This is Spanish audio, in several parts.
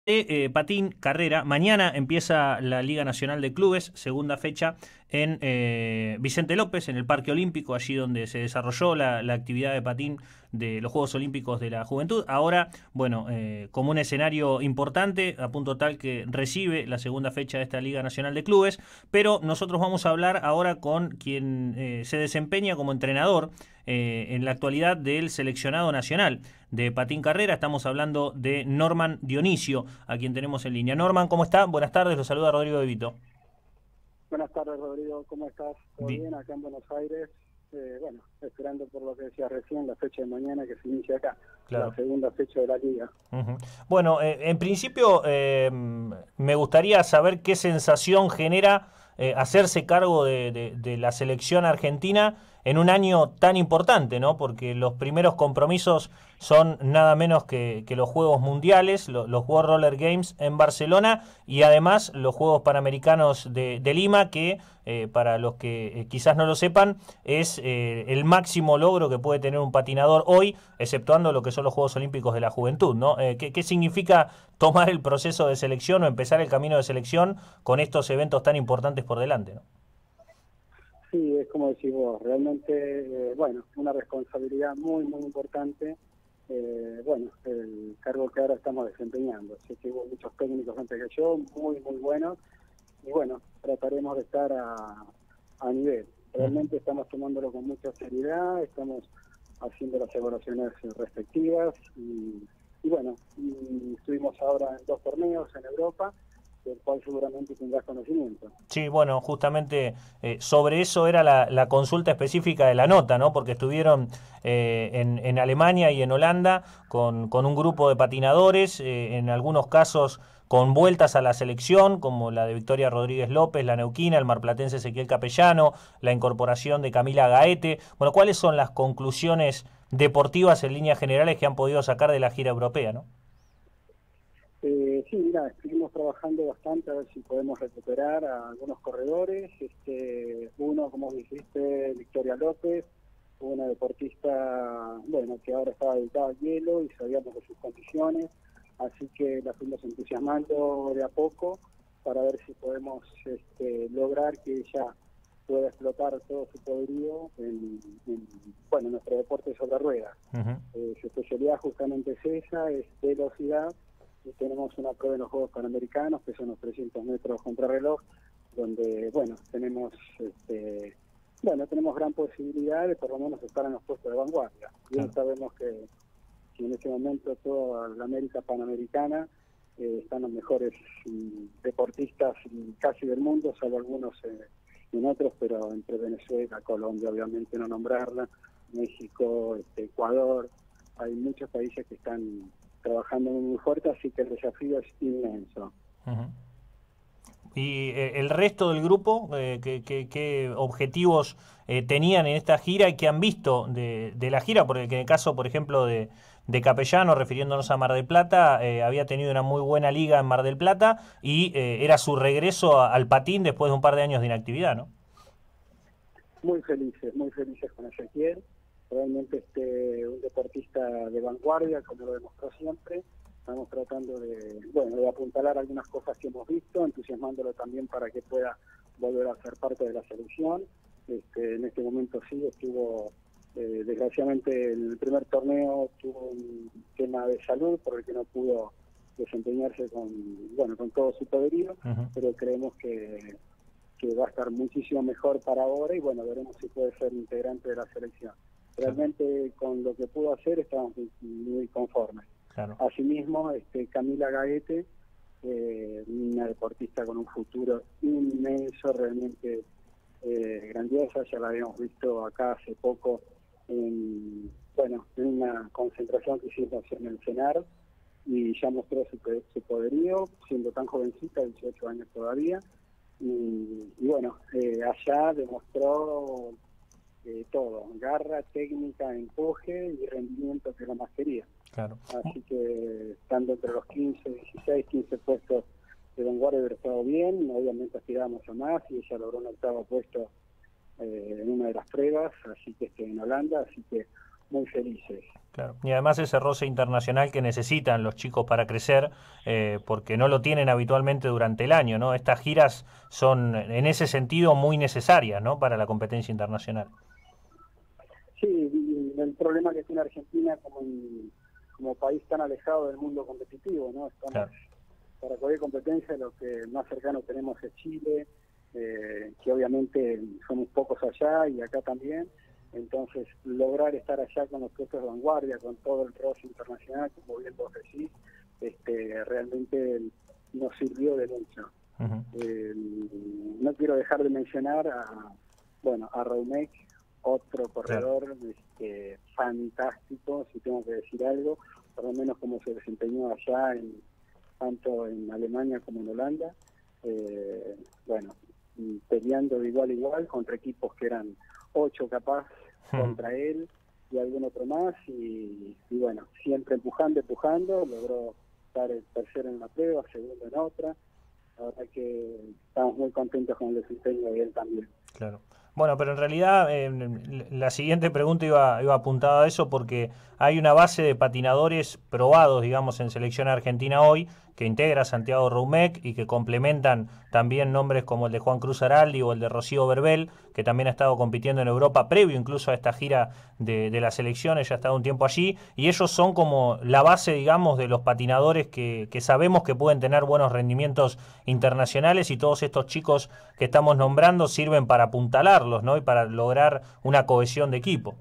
Patín Carrera. Mañana empieza la Liga Nacional de Clubes, segunda fecha en Vicente López, en el Parque Olímpico, allí donde se desarrolló la actividad de patín de los Juegos Olímpicos de la Juventud. Ahora, bueno, como un escenario importante, a punto tal que recibe la segunda fecha de esta Liga Nacional de Clubes, pero nosotros vamos a hablar ahora con quien se desempeña como entrenador en la actualidad del seleccionado nacional de patín carrera. Estamos hablando de Norman Dionisio, a quien tenemos en línea. Norman, ¿cómo está? Buenas tardes, lo saluda Rodrigo De Vito. Buenas tardes, Rodrigo. ¿Cómo estás? ¿Todo Bien. bien? Acá en Buenos Aires. Bueno, esperando por lo que decía recién, la fecha de mañana que se inicia acá, la Claro. segunda fecha de la Liga. Ujú. Bueno, en principio me gustaría saber qué sensación genera hacerse cargo de la selección argentina en un año tan importante, ¿no? Porque los primeros compromisos son nada menos que los Juegos Mundiales, los World Roller Games en Barcelona y además los Juegos Panamericanos de Lima, que para los que quizás no lo sepan, es el máximo logro que puede tener un patinador hoy, exceptuando lo que son los Juegos Olímpicos de la Juventud, ¿no? ¿Qué significa tomar el proceso de selección o empezar el camino de selección con estos eventos tan importantes por delante, ¿no? Sí, es como decís vos, realmente, bueno, una responsabilidad muy, muy importante. Bueno, el cargo que ahora estamos desempeñando. Sé que hubo muchos técnicos antes que yo, muy, muy buenos, y bueno, trataremos de estar a nivel. Realmente estamos tomándolo con mucha seriedad, estamos haciendo las evaluaciones respectivas y bueno, y estuvimos ahora en 2 torneos en Europa, del cual seguramente tendrás conocimiento. Sí, bueno, justamente sobre eso era la consulta específica de la nota, ¿no? Porque estuvieron en Alemania y en Holanda con un grupo de patinadores, en algunos casos con vueltas a la selección, como la de Victoria Rodríguez López, la neuquina, el marplatense Ezequiel Capellano, la incorporación de Camila Gaete. Bueno, ¿cuáles son las conclusiones deportivas en líneas generales que han podido sacar de la gira europea, ¿no? Sí, mira, estuvimos trabajando bastante a ver si podemos recuperar a algunos corredores. Uno, como dijiste, Victoria López, una deportista, bueno, que ahora estaba dedicada al hielo y sabíamos de sus condiciones, así que la fuimos entusiasmando de a poco para ver si podemos lograr que ella pueda explotar todo su poderío bueno, en nuestro deporte sobre ruedas. Uh-huh. Su especialidad justamente es esa, es velocidad, y tenemos una prueba en los Juegos Panamericanos, que son los 300 metros contrarreloj, donde, bueno, tenemos gran posibilidad de por lo menos estar en los puestos de vanguardia. Bien, Claro. sabemos que en este momento toda la América Panamericana están los mejores deportistas casi del mundo, salvo algunos en otros, pero entre Venezuela, Colombia, obviamente no nombrarla, México, Ecuador, hay muchos países que están trabajando muy fuerte, así que el desafío es inmenso. Uh-huh. ¿Y el resto del grupo, qué objetivos tenían en esta gira y qué han visto de la gira? Porque en el caso, por ejemplo, de Capellano, refiriéndonos a Mar del Plata, había tenido una muy buena liga en Mar del Plata y era su regreso al patín después de un par de años de inactividad, ¿no? Muy felices con Ezequiel, realmente un deportista de vanguardia, como lo demostró siempre. Estamos tratando de apuntalar algunas cosas que hemos visto, entusiasmándolo también para que pueda volver a ser parte de la selección. En este momento sí estuvo, desgraciadamente en el primer torneo tuvo un tema de salud por el que no pudo desempeñarse con todo su poderío, Uh-huh. pero creemos que va a estar muchísimo mejor para ahora y bueno, veremos si puede ser integrante de la selección. Realmente con lo que pudo hacer estamos muy conformes. Claro. Asimismo, Camila Gaete, una deportista con un futuro inmenso, realmente grandiosa, ya la habíamos visto acá hace poco en una concentración que hicimos en el CENAR y ya mostró su poderío, siendo tan jovencita, 18 años todavía, y bueno, allá demostró todo, garra, técnica, empuje y rendimiento, que es lo más quería. Claro. Así que estando entre los 15 puestos de vanguardia hubiera estado bien, obviamente aspirábamos a más y ella logró un 8º puesto en una de las pruebas, así que en Holanda, así que muy felices. Claro. Y además ese roce internacional que necesitan los chicos para crecer, porque no lo tienen habitualmente durante el año, ¿no? Estas giras son en ese sentido muy necesarias, ¿no? Para la competencia internacional. Sí, y el problema que tiene Argentina como país tan alejado del mundo competitivo, ¿no? Estamos, Claro. para cualquier competencia, lo que más cercano tenemos es Chile, que obviamente somos pocos allá y acá también. Entonces, lograr estar allá con los puestos de vanguardia, con todo el roce internacional, como bien vos decís, realmente nos sirvió de mucho. Uh-huh. No quiero dejar de mencionar a Raumec, otro Claro. corredor fantástico, si tengo que decir algo, por lo menos como se desempeñó allá, tanto en Alemania como en Holanda. Bueno, peleando de igual a igual contra equipos que eran 8 capaz contra él y algún otro más, y bueno, siempre empujando, logró estar el tercero en una prueba, segundo en otra. La verdad que estamos muy contentos con el desempeño de él también. Claro. Bueno, pero en realidad la siguiente pregunta iba apuntada a eso porque hay una base de patinadores probados, digamos, en selección argentina hoy, que integra Santiago Roumec y que complementan también nombres como el de Juan Cruz Araldi o el de Rocío Verbel, que también ha estado compitiendo en Europa, previo incluso a esta gira de las selecciones, ya ha estado un tiempo allí, y ellos son como la base, digamos, de los patinadores que sabemos que pueden tener buenos rendimientos internacionales, y todos estos chicos que estamos nombrando sirven para apuntalarlos, ¿no? Y para lograr una cohesión de equipo.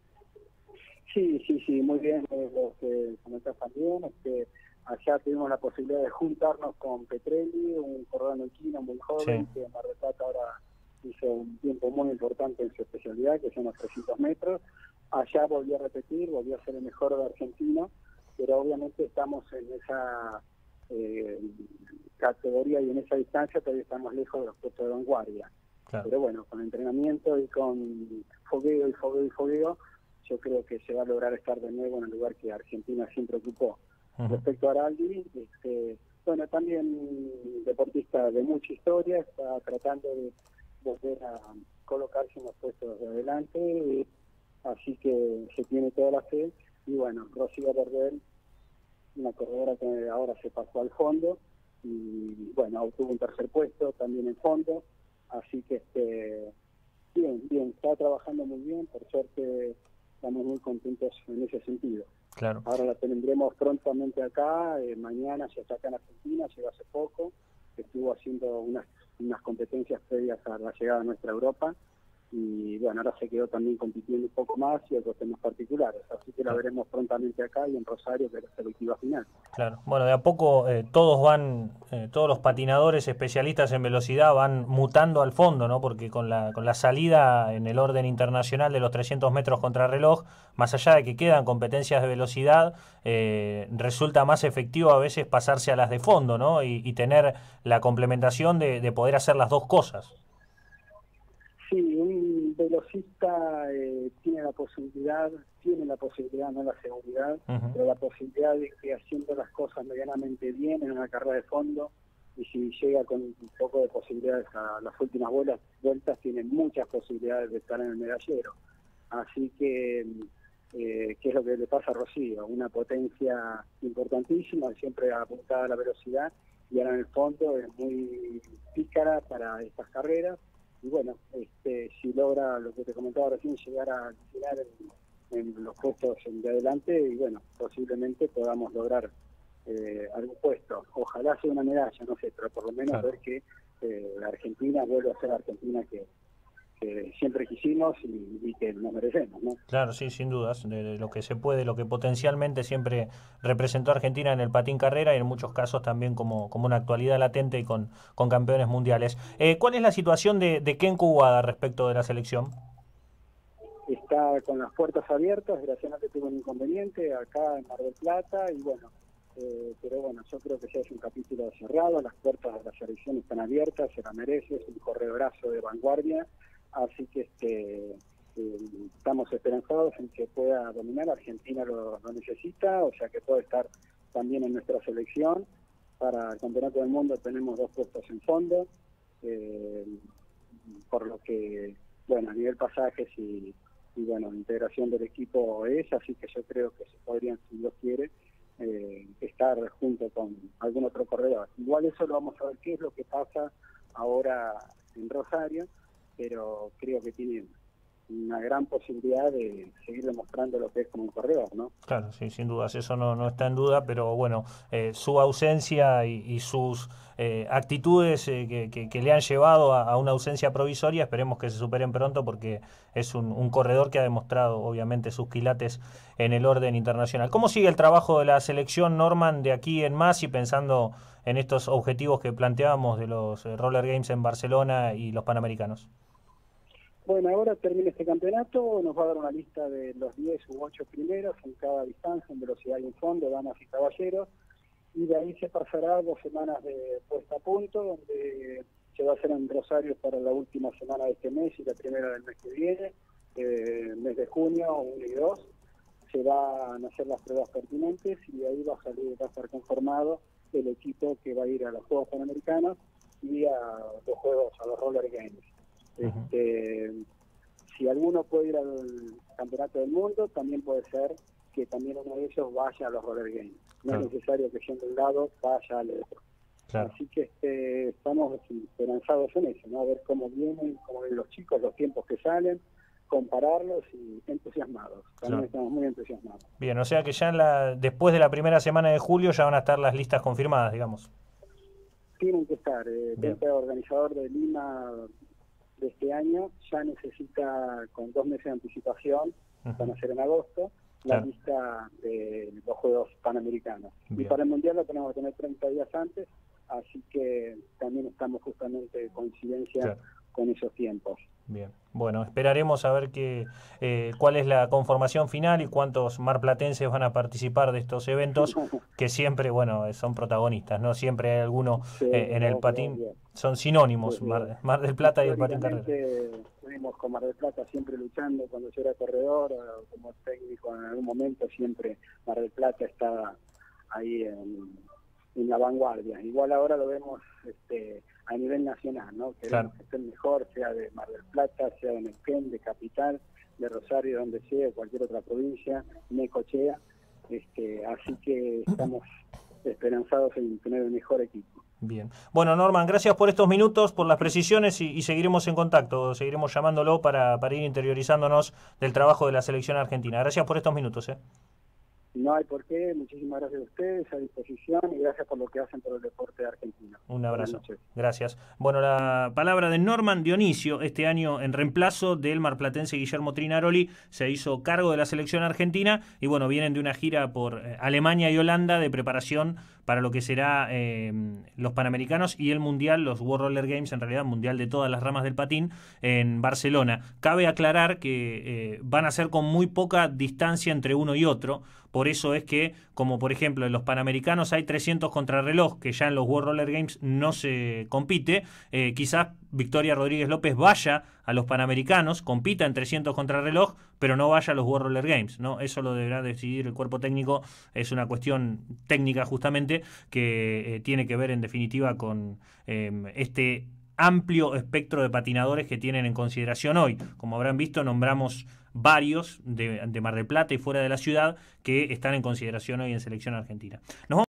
Sí, muy bien lo que comentás también. Allá tuvimos la posibilidad de juntarnos con Petrelli, un corredor neuquino muy joven, Sí. que en Mar del Plata ahora hizo un tiempo muy importante en su especialidad, que son los 300 metros. Allá volvió a repetir, volvió a ser el mejor de Argentina, pero obviamente estamos en esa categoría y en esa distancia todavía estamos lejos de los puestos de vanguardia. Claro. Pero bueno, con entrenamiento y con fogueo, yo creo que se va a lograr estar de nuevo en el lugar que Argentina siempre ocupó. Uh-huh. Respecto a Araldi, bueno, también deportista de mucha historia, está tratando de volver a colocarse en los puestos de adelante, así que se tiene toda la fe. Y bueno, Rocío Verbel, una corredora que ahora se pasó al fondo, y bueno, obtuvo un tercer puesto también en fondo, así que bien, está trabajando muy bien, por suerte estamos muy contentos en ese sentido. Claro. Ahora la tendremos prontamente acá, mañana ya está acá en Argentina, llegó hace poco, estuvo haciendo unas competencias previas a la llegada a nuestra Europa, y bueno, ahora se quedó también compitiendo un poco más y otros temas particulares, así que la veremos prontamente acá y en Rosario, que es la selectiva final. Claro. Bueno, de a poco todos los patinadores especialistas en velocidad van mutando al fondo, ¿no? Porque con la salida en el orden internacional de los 300 metros contrarreloj, más allá de que quedan competencias de velocidad, resulta más efectivo a veces pasarse a las de fondo, ¿no? Y tener la complementación de poder hacer las dos cosas. Sí, un velocista tiene la posibilidad, no la seguridad, Uh-huh. pero la posibilidad de que haciendo las cosas medianamente bien en una carrera de fondo, y si llega con un poco de posibilidades a las últimas vueltas, tiene muchas posibilidades de estar en el medallero. Así que, ¿qué es lo que le pasa a Rocío? Una potencia importantísima, siempre apuntada a la velocidad, y ahora en el fondo es muy pícara para estas carreras. Y bueno, si logra lo que te comentaba recién, llegar a final en los puestos de adelante, y bueno, posiblemente podamos lograr algún puesto. Ojalá sea una medalla, no sé, pero por lo menos Claro. ver que la Argentina vuelve a ser la Argentina que siempre quisimos y que nos merecemos, ¿no? Claro, sí, sin dudas, de lo que se puede, lo que potencialmente siempre representó a Argentina en el patín carrera y en muchos casos también como una actualidad latente y con campeones mundiales. ¿Cuál es la situación de Ken Kuwada respecto de la selección? Está con las puertas abiertas, desgraciadamente tuvo un inconveniente acá en Mar del Plata, y bueno, pero bueno, yo creo que ya es un capítulo cerrado, las puertas de la selección están abiertas, se la merece, es un corredorazo de vanguardia, así que estamos esperanzados en que pueda dominar. Argentina lo necesita, o sea que puede estar también en nuestra selección. Para el Campeonato del Mundo tenemos 2 puestos en fondo, por lo que, bueno, a nivel pasajes y bueno, la integración del equipo es, así que yo creo que se podrían, si Dios quiere, estar junto con algún otro corredor. Igual eso lo vamos a ver qué es lo que pasa ahora en Rosario, pero creo que tiene una gran posibilidad de seguir demostrando lo que es como un corredor, ¿no? Claro, sí, sin dudas, eso no está en duda, pero bueno, su ausencia y sus actitudes que le han llevado a una ausencia provisoria, esperemos que se superen pronto porque es un corredor que ha demostrado obviamente sus quilates en el orden internacional. ¿Cómo sigue el trabajo de la selección, Norman, de aquí en más y pensando en estos objetivos que planteábamos de los Roller Games en Barcelona y los Panamericanos? Bueno, ahora termina este campeonato, nos va a dar una lista de los 10 u 8 primeros en cada distancia, en velocidad y en fondo, damas y caballeros, y de ahí se pasará 2 semanas de puesta a punto, donde se va a hacer en Rosario para la última semana de este mes y la primera del mes que viene, mes de junio 1 y 2, se van a hacer las pruebas pertinentes y de ahí va a estar conformado el equipo que va a ir a los Juegos Panamericanos y a los Juegos, a los Roller Games. Si alguno puede ir al Campeonato del Mundo, también puede ser que también uno de ellos vaya a los Roller Games. No es necesario que siendo un lado vaya al otro. Claro. Así que estamos esperanzados en eso, ¿no? A ver cómo vienen los chicos, los tiempos que salen, compararlos y entusiasmados. También estamos muy entusiasmados. Bien, o sea que ya después de la primera semana de julio ya van a estar las listas confirmadas, digamos. Tienen que estar. El organizador de Lima de este año ya necesita con 2 meses de anticipación, van a ser en agosto, la lista de los Juegos Panamericanos. Bien. Y para el Mundial lo tenemos que tener 30 días antes, así que también estamos justamente en coincidencia con esos tiempos. Bien, bueno, esperaremos a ver cuál es la conformación final y cuántos marplatenses van a participar de estos eventos, que siempre, bueno, son protagonistas, ¿no? Siempre hay alguno en el patín, son sinónimos, Mar del Plata y el patín carrera. Estuvimos con Mar del Plata siempre luchando cuando yo era corredor, como técnico en algún momento, siempre Mar del Plata estaba ahí en la vanguardia. Igual ahora lo vemos a nivel nacional, ¿no? Queremos que esté mejor, sea de Mar del Plata, sea de Neuquén, de Capital, de Rosario, donde sea, cualquier otra provincia, Necochea. Así que estamos esperanzados en tener el mejor equipo. Bien. Bueno, Norman, gracias por estos minutos, por las precisiones y seguiremos en contacto, seguiremos llamándolo para ir interiorizándonos del trabajo de la selección argentina. Gracias por estos minutos. No hay por qué, muchísimas gracias a ustedes, a disposición, y gracias por lo que hacen por el deporte argentino. Un abrazo. Gracias. Bueno, la palabra de Norman Dionisio, este año en reemplazo del marplatense Guillermo Trinaroli, se hizo cargo de la selección argentina y bueno, vienen de una gira por Alemania y Holanda de preparación para lo que será los Panamericanos y el Mundial, los World Roller Games, en realidad Mundial de todas las ramas del patín, en Barcelona. Cabe aclarar que van a ser con muy poca distancia entre uno y otro. Por eso es que, como por ejemplo en los Panamericanos hay 300 contrarreloj, que ya en los World Roller Games no se compite, quizás Victoria Rodríguez López vaya a los Panamericanos, compita en 300 contrarreloj, pero no vaya a los World Roller Games, ¿no? Eso lo deberá decidir el cuerpo técnico, es una cuestión técnica justamente que tiene que ver en definitiva con este amplio espectro de patinadores que tienen en consideración hoy. Como habrán visto, nombramos varios de Mar del Plata y fuera de la ciudad que están en consideración hoy en selección argentina. Nos vamos